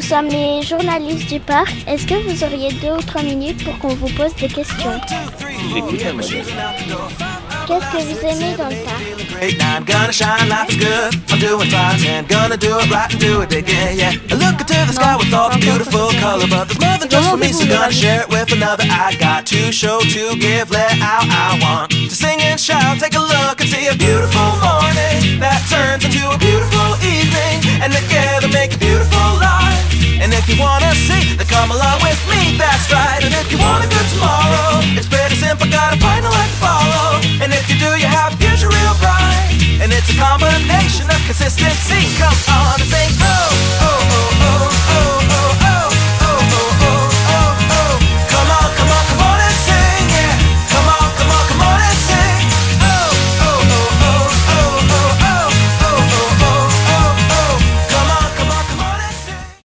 sommes les journalistes du parc. Est-ce que vous auriez 2 ou 3 minutes pour qu'on vous pose des questions? J'écoute à modèle. Qu'est-ce que vous aimez dans le parc? I'm gonna shine, life is good. I'm doing fine and gonna do it right and do it again, yeah. I look into the sky with all the beautiful color, but there's more than just for me, so gonna share it with another. I got to show, to give, let out. I want to sing and shout, take a look and see a beautiful morning that turns into a beautiful evening, and together make a beautiful life. And if you wanna see, then come along with me, that's right. And if you want a good tomorrow, it's pretty simple, gotta find a light to follow. And if you do, you have a future real bright. And it's a combination of consistency. Come on and say, oh.